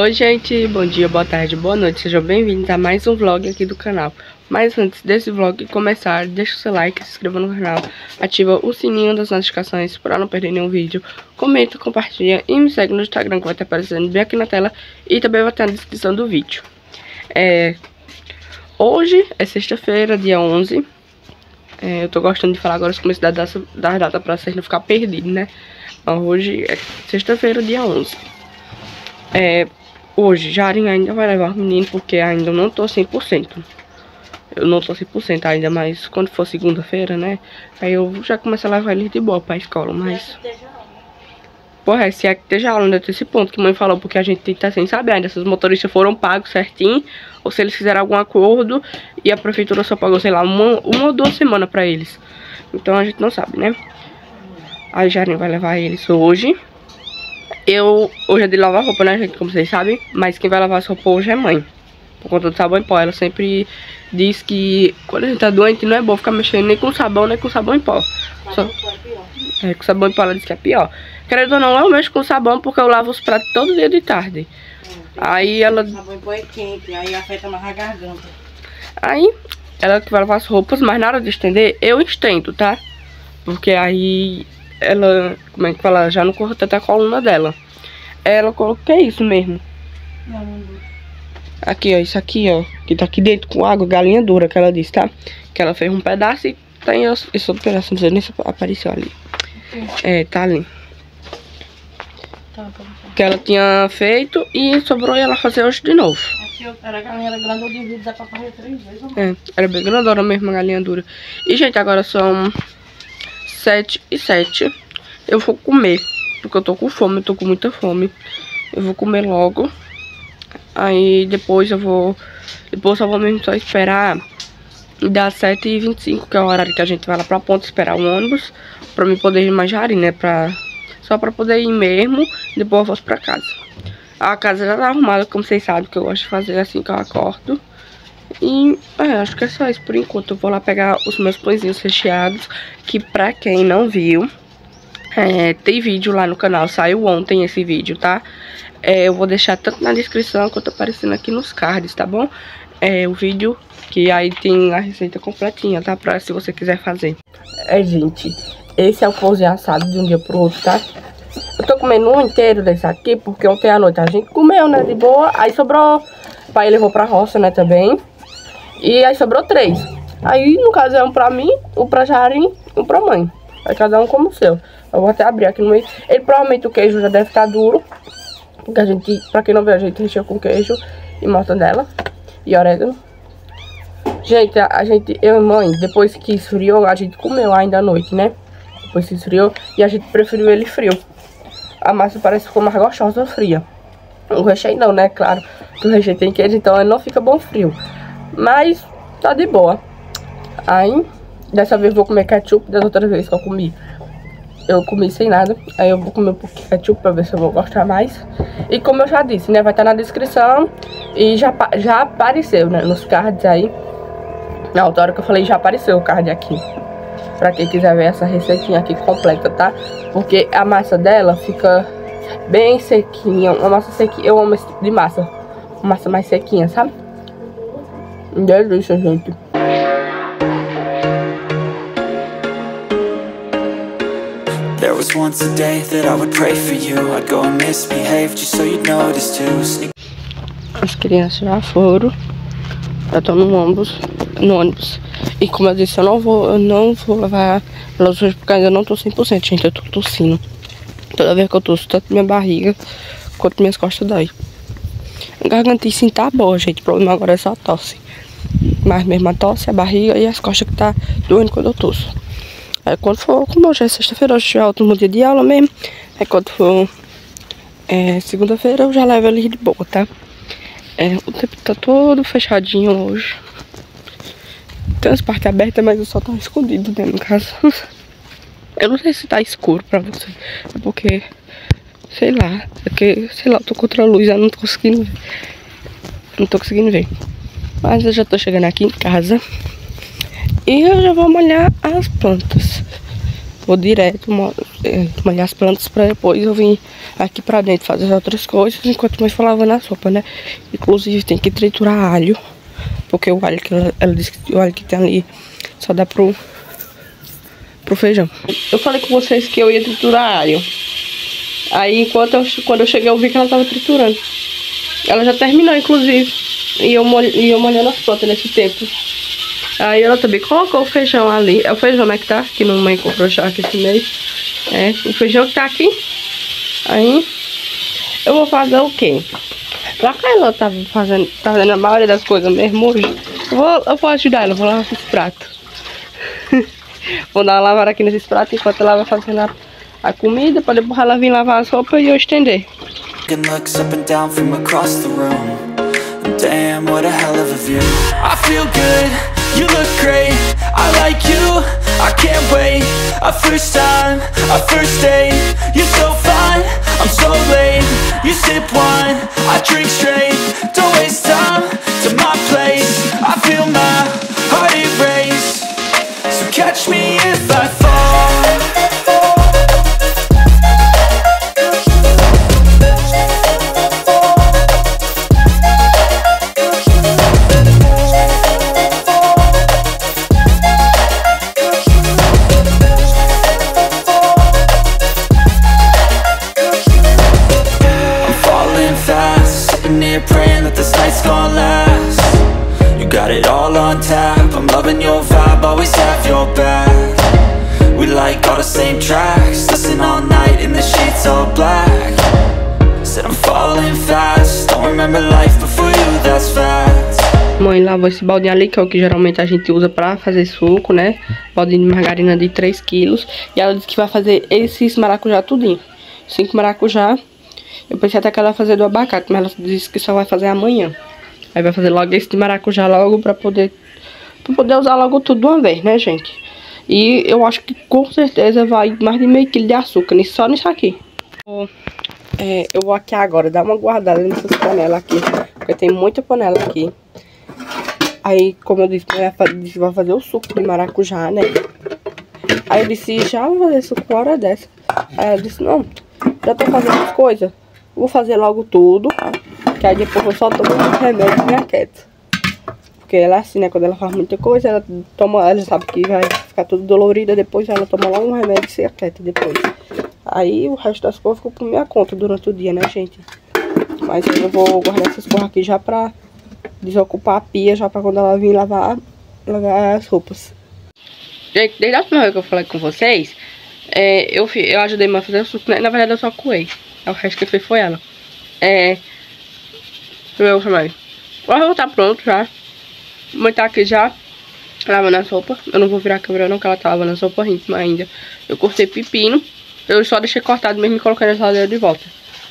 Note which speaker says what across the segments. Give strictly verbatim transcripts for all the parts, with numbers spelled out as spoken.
Speaker 1: Oi gente, bom dia, boa tarde, boa noite, sejam bem-vindos a mais um vlog aqui do canal. Mas antes desse vlog começar, deixa o seu like, se inscreva no canal, ativa o sininho das notificações para não perder nenhum vídeo, comenta, compartilha e me segue no Instagram que vai estar aparecendo bem aqui na tela e também vai estar na descrição do vídeo. É... Hoje é sexta-feira, dia onze, é, eu tô gostando de falar agora os começos da data, da data pra vocês não ficar perdidos, né? Mas hoje é sexta-feira, dia onze. É... Hoje, Jaren ainda vai levar o menino porque ainda eu não tô cem por cento. Eu não tô cem por cento ainda, mas quando for segunda-feira, né? Aí eu já começo a levar ele de boa pra escola, mas... Porra, se é que esteja aula, né? Esse ponto que a mãe falou, porque a gente tá sem saber ainda se os motoristas foram pagos certinho ou se eles fizeram algum acordo e a prefeitura só pagou, sei lá, uma, uma ou duas semanas pra eles. Então a gente não sabe, né? A Jaren vai levar eles hoje. Eu, hoje é de lavar roupa, né, gente, como vocês sabem. Mas quem vai lavar as roupas hoje é mãe, por conta do sabão em pó. Ela sempre diz que quando a gente tá doente não é bom ficar mexendo nem com sabão, nem com sabão em pó. Só... É, com sabão em pó ela diz que é pior. Querendo ou não, eu mexo com sabão porque eu lavo os pratos todo dia de tarde. Aí ela... O sabão em pó é quente, aí afeta mais a garganta. Aí, ela que vai lavar as roupas, mas na hora de estender, eu estendo, tá? Porque aí... Ela, como é que fala, já não corta até a coluna dela. Ela colocou, que é isso mesmo? Aqui, ó, isso aqui, ó, que tá aqui dentro com água, galinha dura, que ela disse, tá? Que ela fez um pedaço e tem esse outro pedaço, não sei nem se apareceu ali. É, tá ali. Que ela tinha feito e sobrou ela fazer hoje de novo. Aqui, era a galinha grande, eu divido, dá pra fazer três vezes. É, era bem grandona mesmo a galinha dura. E, gente, agora são... sete e sete. Eu vou comer, porque eu tô com fome, eu tô com muita fome. Eu vou comer logo. Aí depois eu vou... Depois eu vou mesmo só esperar das sete e vinte e cinco, que é o horário que a gente vai lá pra ponta esperar o ônibus, pra mim poder ir mais Jaren, né? Pra... Só pra poder ir mesmo. Depois eu volto pra casa. A casa já tá arrumada, como vocês sabem, que eu gosto de fazer assim que eu acordo. E é, acho que é só isso por enquanto. Eu vou lá pegar os meus pãezinhos recheados, que pra quem não viu, é, tem vídeo lá no canal, saiu ontem esse vídeo, tá? É, eu vou deixar tanto na descrição quanto aparecendo aqui nos cards, tá bom? É, o vídeo que aí tem a receita completinha, tá? Pra se você quiser fazer. É, gente, esse é o pãozinho assado de um dia pro outro, tá? Eu tô comendo um inteiro desse aqui, porque ontem à noite a gente comeu, né, de boa. Aí sobrou, o pai levou pra roça, né, também. E aí sobrou três. Aí, no caso, é um pra mim, um pra Jaren e um pra mãe. Aí cada um como o seu. Eu vou até abrir aqui no meio. Ele provavelmente o queijo já deve estar duro. Porque a gente, pra quem não viu, a gente recheou com queijo e mortadela e orégano. Gente, a, a gente, eu e mãe, depois que esfriou, a gente comeu ainda à noite, né? Depois que esfriou e a gente preferiu ele frio. A massa parece que ficou mais gostosa fria. O recheio não, né? Claro que o recheio tem queijo, então ele não fica bom frio. Mas tá de boa. Aí, dessa vez eu vou comer ketchup. Das outras vezes que eu comi, eu comi sem nada. Aí eu vou comer um pouquinho de ketchup pra ver se eu vou gostar mais. E como eu já disse, né, vai estar na descrição. E já, já apareceu, né, nos cards aí. Na outra hora que eu falei, já apareceu o card aqui, pra quem quiser ver essa receitinha aqui completa, tá? Porque a massa dela fica bem sequinha. Uma massa sequinha, eu amo esse tipo de massa. Uma massa mais sequinha, sabe? Delícia, gente.
Speaker 2: There was once a day that I would pray for you. I'd go and misbehave just so you'd notice too.
Speaker 1: As crianças já foram. Já estão no ônibus, no ônibus. E como eu disse, eu não vou, eu não vou levar elas hoje porque ainda não tô cem por cento, gente. Eu tô tossindo. Toda vez que eu tosso, tanto minha barriga quanto minhas costas dói. A gargantinha sim tá boa, gente. O problema agora é só a tosse. Mas mesmo a tosse, a barriga e as costas que tá doendo quando eu tosso. Aí quando for, como hoje é sexta-feira, hoje é o último dia de aula mesmo. Aí quando for é, segunda-feira, eu já levo ele de boa, tá? É, o tempo tá todo fechadinho hoje. Tem as partes abertas, mas o sol tá escondido, né, no caso. Eu não sei se tá escuro pra você. É porque, sei lá, é porque, sei lá, eu tô contra a luz, eu não tô conseguindo ver. Não tô conseguindo ver. Mas eu já tô chegando aqui em casa. E eu já vou molhar as plantas. vou direto molhar as plantas pra depois eu vir aqui pra dentro fazer as outras coisas, enquanto mãe for lavando a sopa, né? Inclusive tem que triturar alho, porque o alho que ela, ela disse que o alho que tem ali só dá pro, pro feijão. Eu falei com vocês que eu ia triturar alho. Aí enquanto eu, quando eu cheguei eu vi que ela tava triturando. Ela já terminou, inclusive. E eu, molh, e eu molhando as plantas nesse tempo. Aí ela também colocou o feijão ali. É o feijão, né, que tá? Que mamãe comprou já aqui esse mês. É, o feijão que tá aqui. Aí eu vou fazer o quê? Já que ela tá fazendo, tá fazendo a maioria das coisas mesmo hoje, eu vou, eu vou ajudar ela, vou lavar esses pratos. Vou dar uma lavada aqui nesses pratos enquanto ela vai fazendo a, a comida, pra depois ela vir lavar as roupas e eu estender.
Speaker 2: Looks up and down from across the room. Damn, what a hell of a view. I feel good, you look great. I like you, I can't wait. A first time, a first date. You're so fine, I'm so late. You sip wine, I drink straight. Don't waste time to my place. I feel my heart erase. So catch me if I fall. Praying that this night's gonna last. You got it all on tap. I'm loving your vibe, always have your back. We like all the same tracks. Listen all night in the sheets all black. Said I'm falling fast. Don't remember life before you, that's fact.
Speaker 1: Mãe lavou esse baldinho ali, que é o que geralmente a gente usa pra fazer suco, né? Baldinho de margarina de três quilos. E ela disse que vai fazer esses maracujá tudinho. cinco maracujá. Eu pensei até que ela ia fazer do abacate, mas ela disse que só vai fazer amanhã. Aí vai fazer logo esse de maracujá logo pra poder, pra poder usar logo tudo de uma vez, né, gente? E eu acho que com certeza vai mais de meio quilo de açúcar, só nisso aqui. É, eu vou aqui agora dar uma guardada nessas panelas aqui, porque tem muita panela aqui. Aí, como eu disse, vai fazer o suco de maracujá, né? Aí eu disse, já vou fazer suco uma hora dessa. Aí ela disse, não, já tô fazendo as coisas. Vou fazer logo tudo, que aí depois eu só tomo um remédio e me aquieto. Porque ela é assim, né? Quando ela faz muita coisa, ela toma, ela sabe que vai ficar tudo dolorida, depois ela toma logo um remédio e se aquieta depois. Aí o resto das coisas ficou por minha conta durante o dia, né, gente? Mas eu vou guardar essas coisas aqui já pra desocupar a pia, já pra quando ela vir lavar, lavar as roupas. Gente, desde a última vez que eu falei com vocês, é, eu, eu ajudei a fazer o suco, né? Na verdade eu só coei. O resto que fez foi ela. É. Eu chamei. Agora tá pronto já. Mãe tá aqui já lavando a sopa. Eu não vou virar a câmera não, que ela tá lavando a sopa íntima ainda. Eu cortei pepino. Eu só deixei cortado mesmo e coloquei na geladeira de volta.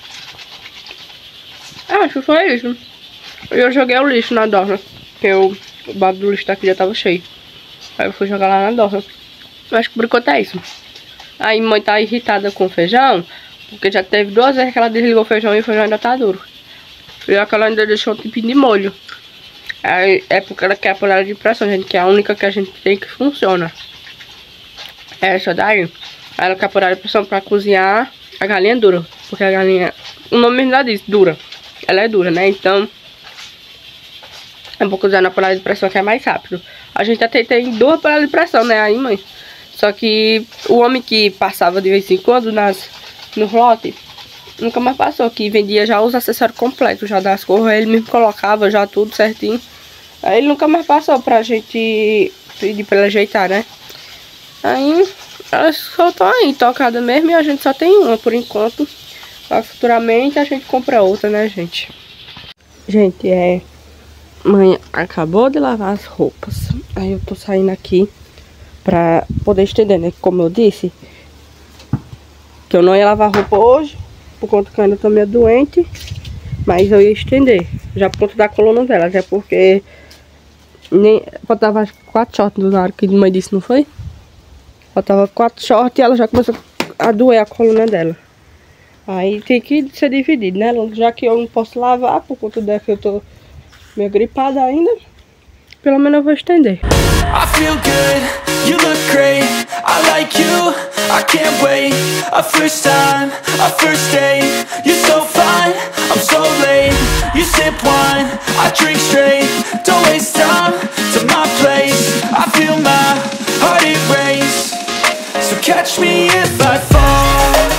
Speaker 1: Ah, acho que foi isso. Eu joguei o lixo na dorna. Porque eu, o balde do lixo daqui já tava cheio. Aí eu fui jogar lá na dorna. Eu acho que por enquanto é isso. Aí mãe tá irritada com o feijão. Porque já teve duas vezes que ela desligou o feijão e o feijão ainda tá duro. E aquela ainda deixou um tipinho de molho. Aí é porque ela quer a panela de pressão, gente, que é a única que a gente tem que funciona. É essa daí. Ela quer a panela de pressão pra cozinhar a galinha dura. Porque a galinha, o nome mesmo já diz, dura. Ela é dura, né? Então, é pra cozinhar na panela de pressão que é mais rápido. A gente até tem duas panelas de pressão, né, aí, mãe? Só que o homem que passava de vez em quando nas... no lote, nunca mais passou, que vendia já os acessórios completos, já das cores, ele mesmo colocava já tudo certinho. Aí ele nunca mais passou pra gente pedir pra ele ajeitar, né? Aí elas só estão aí, tocada mesmo, e a gente só tem uma por enquanto. Futuramente a gente compra outra, né, gente? Gente, é... mãe acabou de lavar as roupas. Aí eu tô saindo aqui pra poder estender, né? Como eu disse, que eu não ia lavar roupa hoje, por conta que eu ainda tô meio doente. Mas eu ia estender, já por conta da coluna dela, até porque nem, faltava quatro shorts na hora que a mãe disse, não foi? Faltava quatro shorts e ela já começou a doer a coluna dela. Aí tem que ser dividido, né? Já que eu não posso lavar, por conta dela que eu tô meio gripada ainda, pelo menos eu vou estender. I feel good, you look great.
Speaker 2: I like you, I can't wait. A first time, a first date. You're so fine, I'm so late. You sip wine, I drink straight. Don't waste time to my place. I feel my heart erase. So catch me if I fall.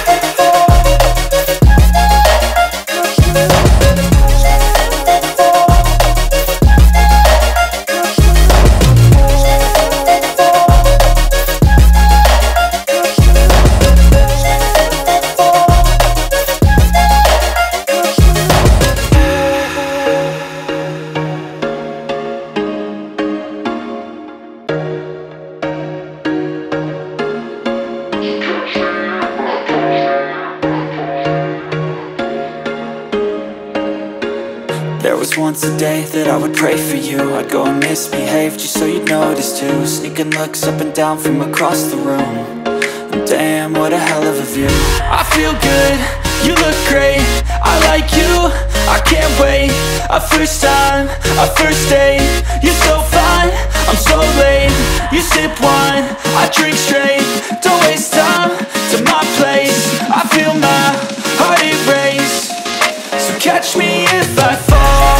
Speaker 2: There was once a day that I would pray for you. I'd go and misbehave just so you'd notice too. Sneaking looks up and down from across the room. And damn, what a hell of a view. I feel good, you look great. I like you, I can't wait. A first time, a first date. You're so fine, I'm so late. You sip wine, I drink straight. Don't waste time to my place. I feel my heart erase. So catch me if I fall.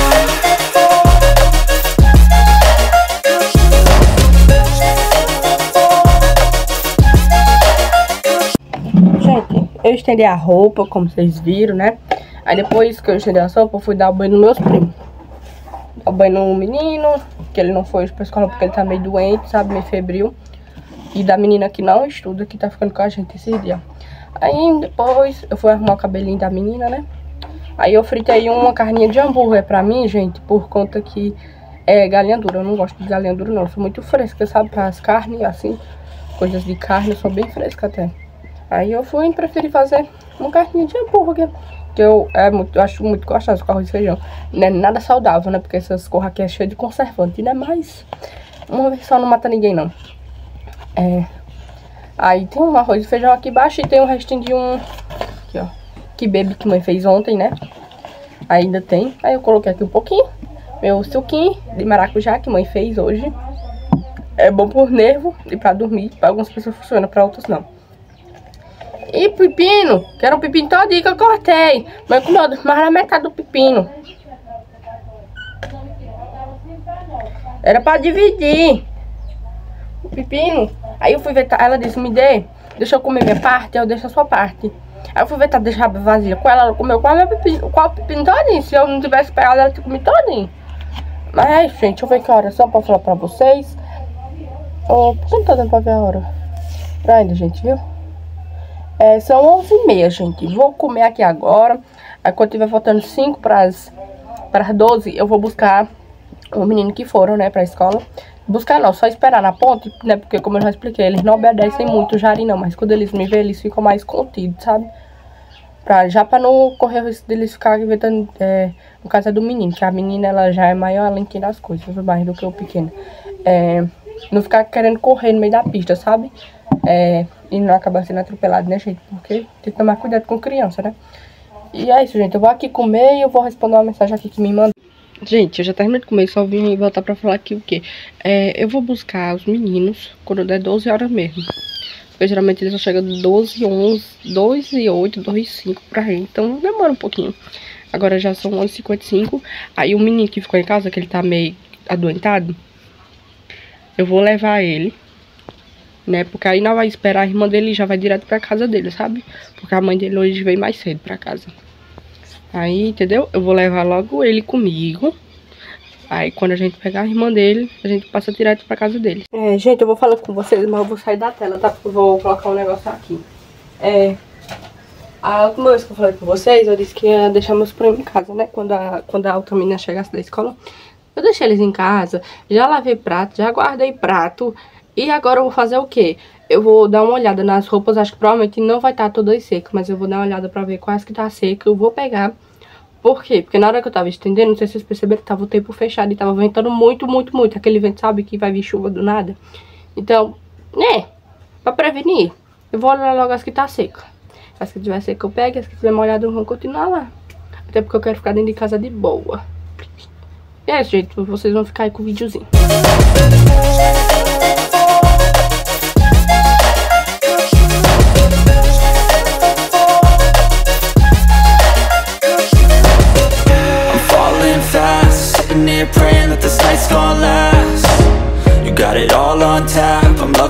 Speaker 1: Gente, eu estendi a roupa, como vocês viram, né? Aí depois que eu estendi a roupa, eu fui dar o banho nos meus primos. Dar o banho no menino, que ele não foi hoje pra escola porque ele tá meio doente, sabe? Meio febril. E da menina que não estuda, que tá ficando com a gente esses dias. Aí depois eu fui arrumar o cabelinho da menina, né? Aí eu fritei uma carninha de hambúrguer pra mim, gente, por conta que é galinha dura. Eu não gosto de galinha dura, não. Eu sou muito fresca, sabe? Para as carnes, assim, coisas de carne, eu sou bem fresca até. Aí eu fui preferir fazer uma carninha de hambúrguer, que eu, é muito, eu acho muito gostoso com arroz e feijão. Não é nada saudável, né? Porque essas coisas aqui é cheia de conservante, né? Mas uma vez só não mata ninguém, não. É... Aí tem um arroz e feijão aqui embaixo e tem um restinho de um... Aqui, ó. Que bebe que mãe fez ontem, né? Ainda tem. Aí eu coloquei aqui um pouquinho. Meu suquinho de maracujá que mãe fez hoje. É bom por nervo e pra dormir. Pra algumas pessoas funciona, pra outras não. E pepino. Quero um pepino todinho que eu cortei. Mas comeu mais na metade do pepino. Era pra dividir o pepino. Aí eu fui ver, ela disse, me dê. Deixa eu comer minha parte, eu deixo a sua parte. Aí eu fui ver, tá, deixar vazia com ela, ela comeu qual meu pepino, qual pepino todinho. Se eu não tivesse pegado, ela tinha comido todinho. Mas, gente, deixa eu ver que hora, só pra falar pra vocês. Oh, por que não tá dando pra ver a hora? Pra ainda, gente, viu? É, são onze e meia, gente. Vou comer aqui agora. Aí quando tiver faltando cinco para as doze, eu vou buscar o menino que foram, né, pra escola. Buscar não, só esperar na ponte, né, porque como eu já expliquei, eles não obedecem muito o Jari não, mas quando eles me veem, eles ficam mais contidos, sabe? Pra, já pra não correr o risco deles ficarem inventando, é, no caso é do menino, que a menina, ela já é maior, ela entende as coisas, mais do que o pequeno. É, não ficar querendo correr no meio da pista, sabe? É, e não acabar sendo atropelado, né, gente? Porque tem que tomar cuidado com criança, né? E é isso, gente, eu vou aqui comer e eu vou responder uma mensagem aqui que me mandou. Gente, eu já terminei de comer, só vim voltar pra falar aqui o quê? É, eu vou buscar os meninos quando der doze horas mesmo. Porque geralmente eles só chegam doze, onze, doze e oito, doze e cinco pra aí. Então demora um pouquinho. Agora já são onze e cinquenta e cinco. Aí o menino que ficou em casa, que ele tá meio adoentado, eu vou levar ele, né? Porque aí não vai esperar a irmã dele e já vai direto pra casa dele, sabe? Porque a mãe dele hoje veio mais cedo pra casa. Aí, entendeu? Eu vou levar logo ele comigo. Aí, quando a gente pegar a irmã dele, a gente passa direto pra casa dele. É, gente, eu vou falar com vocês, mas eu vou sair da tela, tá? Porque eu vou colocar um negócio aqui. É... A última vez que eu falei com vocês, eu disse que ia deixar meus primos em casa, né? Quando a, quando a outra menina chegasse da escola. Eu deixei eles em casa, já lavei prato, já guardei prato. E agora eu vou fazer o quê? Eu vou dar uma olhada nas roupas, acho que provavelmente não vai estar todas secas, mas eu vou dar uma olhada pra ver quais que tá seca, eu vou pegar. Por quê? Porque na hora que eu tava estendendo, não sei se vocês perceberam que tava o tempo fechado e tava ventando muito, muito, muito. Aquele vento, sabe, que vai vir chuva do nada. Então, né, pra prevenir, eu vou olhar logo as que tá seca. As que tiver seca eu pego, as que tiver molhada eu vou continuar lá. Até porque eu quero ficar dentro de casa de boa. E é isso, gente, vocês vão ficar aí com o videozinho.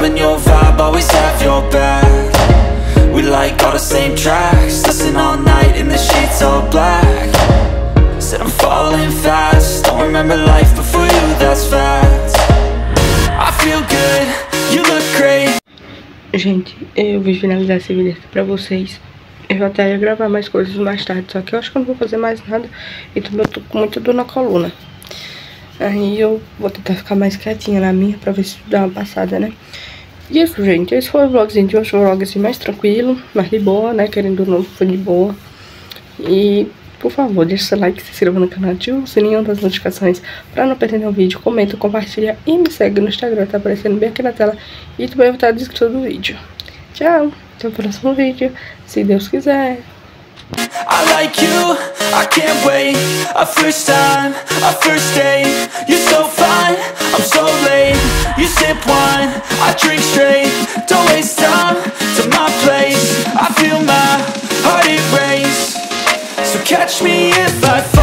Speaker 2: and your vibe, always have your back. We like all the same tracks, listen all night in the sheets all black. Said I'm falling fast, don't remember life before you, that's fact. I feel good, you look great.
Speaker 1: Gente, eu vou finalizar esse vídeo aqui pra vocês. Eu até ia gravar mais coisas mais tarde, só que eu acho que eu não vou fazer mais nada. E também eu tô com muita dor na coluna. Aí eu vou tentar ficar mais quietinha na minha pra ver se dá uma passada, né? E isso, gente, esse foi o vlogzinho de hoje, um vlog assim mais tranquilo, mais de boa, né? Querendo ou não, foi de boa. E, por favor, deixa seu like, se inscreva no canal, ativa o sininho das notificações pra não perder nenhum vídeo, comenta, compartilha e me segue no Instagram, tá aparecendo bem aqui na tela. E também vai estar na descrição do vídeo. Tchau, até o próximo vídeo, se Deus quiser.
Speaker 2: I like you, I can't wait. A first time, a first date. You're so fine, I'm so late. You sip wine, I drink straight. Don't waste time to my place. I feel my heart erase. So catch me if I fall.